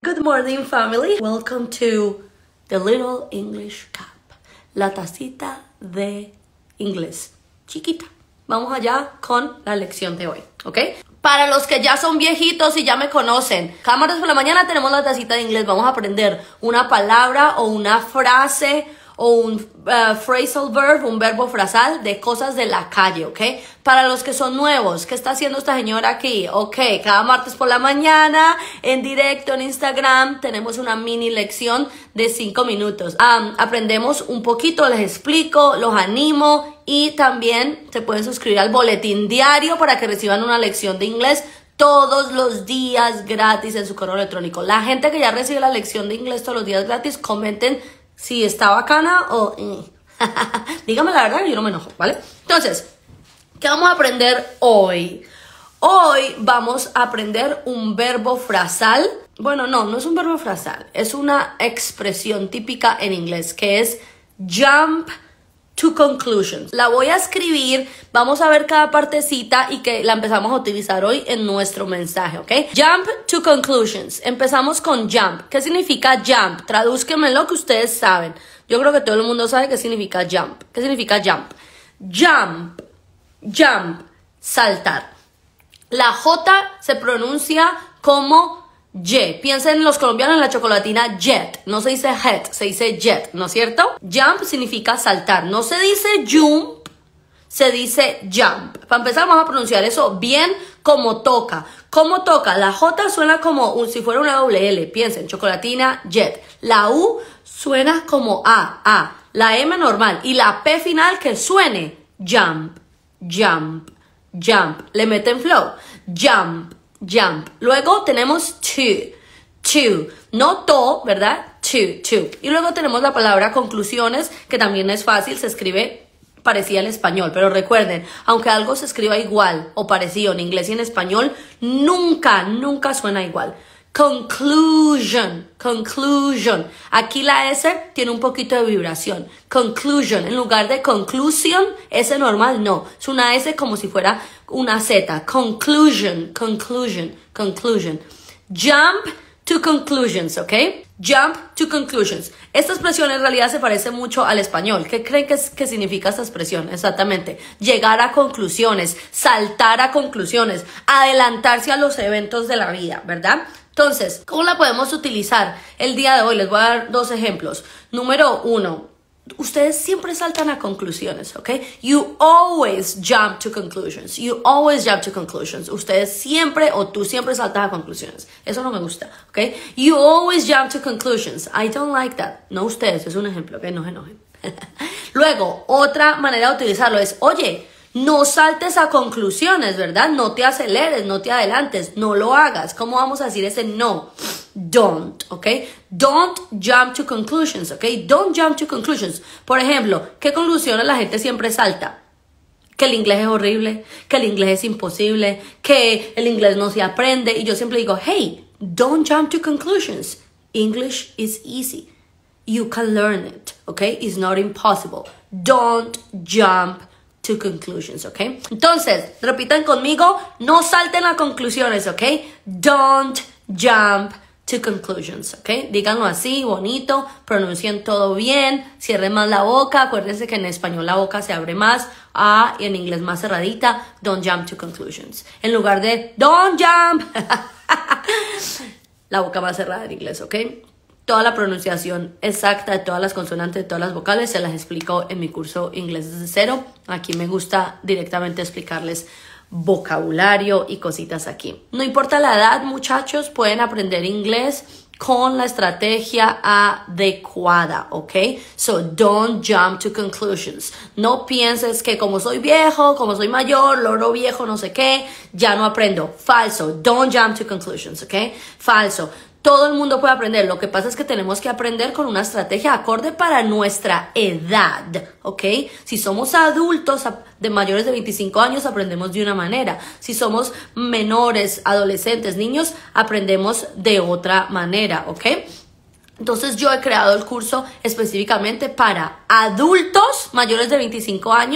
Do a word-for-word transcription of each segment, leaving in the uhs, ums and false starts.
Good morning, family. Welcome to the Little English Cup. La tacita de inglés. Chiquita. Vamos allá con la lección de hoy, ¿ok? Para los que ya son viejitos y ya me conocen, cada martes por la mañana tenemos la tacita de inglés. Vamos a aprender una palabra o una frase o un uh, phrasal verb, un verbo frasal de cosas de la calle, ¿ok? Para los que son nuevos, ¿qué está haciendo esta señora aquí? Ok, cada martes por la mañana, en directo en Instagram, tenemos una mini lección de cinco minutos. Um, aprendemos un poquito, les explico, los animo y también se pueden suscribir al boletín diario para que reciban una lección de inglés todos los días gratis en su correo electrónico. La gente que ya recibe la lección de inglés todos los días gratis, comenten si está bacana o... dígame la verdad, yo no me enojo, ¿vale? Entonces, ¿qué vamos a aprender hoy? Hoy vamos a aprender un verbo frasal. Bueno, no, no es un verbo frasal. Es una expresión típica en inglés que es jump to conclusions. La voy a escribir, vamos a ver cada partecita y que la empezamos a utilizar hoy en nuestro mensaje, ¿ok? Jump to conclusions. Empezamos con jump. ¿Qué significa jump? Tradúzquenme lo que ustedes saben. Yo creo que todo el mundo sabe qué significa jump. ¿Qué significa jump? Jump, jump, saltar. La J se pronuncia como Y. Piensen los colombianos en la chocolatina jet. No se dice het, se dice jet, ¿no es cierto? Jump significa saltar. No se dice jump, se dice jump. Para empezar vamos a pronunciar eso bien como toca. ¿Cómo toca? La J suena como un, si fuera una doble L. Piensen, chocolatina jet. La U suena como A, A. La M normal. Y la P final que suene jump, jump, jump. Le meten flow. Jump. Jump. Luego tenemos to, to, no to, ¿verdad? To, to. Y luego tenemos la palabra conclusiones, que también es fácil, se escribe parecida al español. Pero recuerden, aunque algo se escriba igual o parecido en inglés y en español, nunca, nunca suena igual. Conclusion, conclusion. Aquí la S tiene un poquito de vibración. Conclusion, en lugar de conclusión, S normal no. Es una S como si fuera una Z. Conclusion, conclusion, conclusion. Jump to conclusions, ¿ok? Jump to conclusions. Esta expresión en realidad se parece mucho al español. ¿Qué creen que, es, que significa esta expresión? Exactamente. Llegar a conclusiones, saltar a conclusiones, adelantarse a los eventos de la vida, ¿verdad? Entonces, ¿cómo la podemos utilizar el día de hoy? Les voy a dar dos ejemplos. Número uno, ustedes siempre saltan a conclusiones, ¿ok? You always jump to conclusions. You always jump to conclusions. Ustedes siempre o tú siempre saltas a conclusiones. Eso no me gusta, ¿ok? You always jump to conclusions. I don't like that. No ustedes, es un ejemplo, ¿ok? No se enojen. Luego, otra manera de utilizarlo es, oye, no saltes a conclusiones, ¿verdad? No te aceleres, no te adelantes, no lo hagas. ¿Cómo vamos a decir ese no? Don't, ¿ok? Don't jump to conclusions, ¿ok? Don't jump to conclusions. Por ejemplo, ¿qué conclusiones la gente siempre salta? Que el inglés es horrible, que el inglés es imposible, que el inglés no se aprende. Y yo siempre digo, hey, don't jump to conclusions. English is easy. You can learn it, ¿ok? It's not impossible. Don't jump to conclusions, ¿ok? Entonces, repitan conmigo, no salten a conclusiones, ¿ok? Don't jump to conclusions, ¿ok? Díganlo así, bonito, pronuncien todo bien, cierren más la boca, acuérdense que en español la boca se abre más, ah, y en inglés más cerradita, don't jump to conclusions. En lugar de don't jump, la boca más cerrada en inglés, ¿ok? Toda la pronunciación exacta de todas las consonantes, de todas las vocales, se las explico en mi curso Inglés desde cero. Aquí me gusta directamente explicarles vocabulario y cositas aquí. No importa la edad, muchachos, pueden aprender inglés con la estrategia adecuada, ¿ok? So, don't jump to conclusions. No pienses que como soy viejo, como soy mayor, loro viejo, no sé qué, ya no aprendo. Falso. Don't jump to conclusions, ¿ok? Falso. Todo el mundo puede aprender, lo que pasa es que tenemos que aprender con una estrategia acorde para nuestra edad, ¿ok? Si somos adultos de mayores de veinticinco años, aprendemos de una manera. Si somos menores, adolescentes, niños, aprendemos de otra manera, ¿ok? Entonces yo he creado el curso específicamente para adultos mayores de veinticinco años.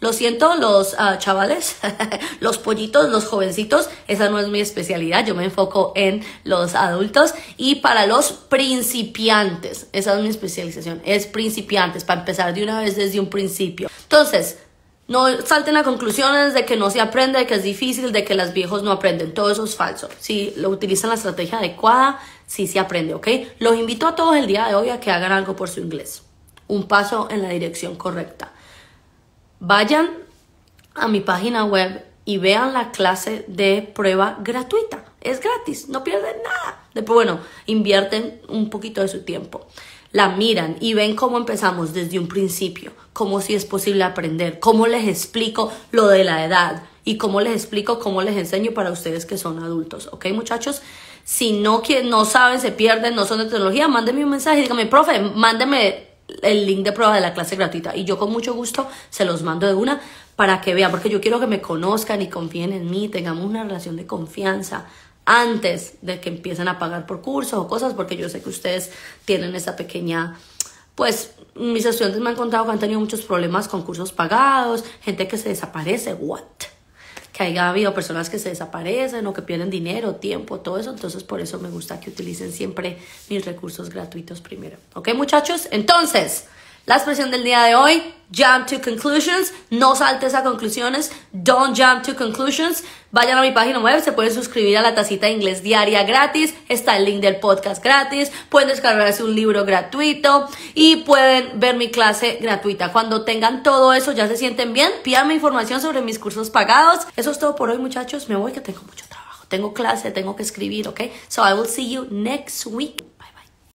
Lo siento, los uh, chavales, los pollitos, los jovencitos, esa no es mi especialidad, yo me enfoco en los adultos. Y para los principiantes, esa es mi especialización, es principiantes, para empezar de una vez desde un principio. Entonces, no salten a conclusiones de que no se aprende, de que es difícil, de que los viejos no aprenden. Todo eso es falso. Si lo utilizan la estrategia adecuada, sí se aprende, ¿ok? Los invito a todos el día de hoy a que hagan algo por su inglés. Un paso en la dirección correcta. Vayan a mi página web y vean la clase de prueba gratuita. Es gratis, no pierden nada. Después, bueno, invierten un poquito de su tiempo. La miran y ven cómo empezamos desde un principio, cómo sí es posible aprender, cómo les explico lo de la edad y cómo les explico, cómo les enseño para ustedes que son adultos, ¿ok, muchachos? Si no, no saben, se pierden, no son de tecnología, mándenme un mensaje y díganme, profe, mándeme el link de prueba de la clase gratuita y yo con mucho gusto se los mando de una para que vean, porque yo quiero que me conozcan y confíen en mí, tengamos una relación de confianza antes de que empiecen a pagar por cursos o cosas, porque yo sé que ustedes tienen esa pequeña, pues mis estudiantes me han contado que han tenido muchos problemas con cursos pagados, gente que se desaparece, what, que haya habido personas que se desaparecen o que pierden dinero, tiempo, todo eso. Entonces por eso me gusta que utilicen siempre mis recursos gratuitos primero, ¿ok, muchachos? Entonces, la expresión del día de hoy, jump to conclusions. No saltes a conclusiones. Don't jump to conclusions. Vayan a mi página web, se pueden suscribir a la tacita de inglés diaria gratis. Está el link del podcast gratis. Pueden descargarse un libro gratuito y pueden ver mi clase gratuita. Cuando tengan todo eso, ya se sienten bien, pídanme información sobre mis cursos pagados. Eso es todo por hoy, muchachos. Me voy que tengo mucho trabajo. Tengo clase, tengo que escribir, ¿ok? So I will see you next week.